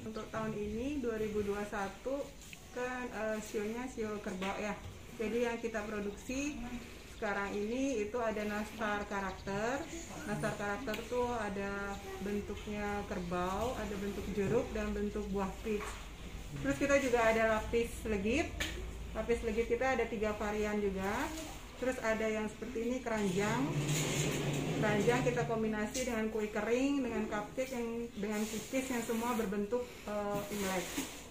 Untuk tahun ini 2021 kan sionya sio kerbau ya. Jadi yang kita produksi sekarang ini itu ada nastar karakter. Nastar karakter tuh ada bentuknya kerbau, ada bentuk jeruk dan bentuk buah peach. Terus kita juga ada lapis legit. Lapis legit kita ada 3 varian juga. Terus ada yang seperti ini keranjang. Keranjang kita kombinasi dengan kue kering, dengan cupcake yang dengan cookies yang semua berbentuk Imlek.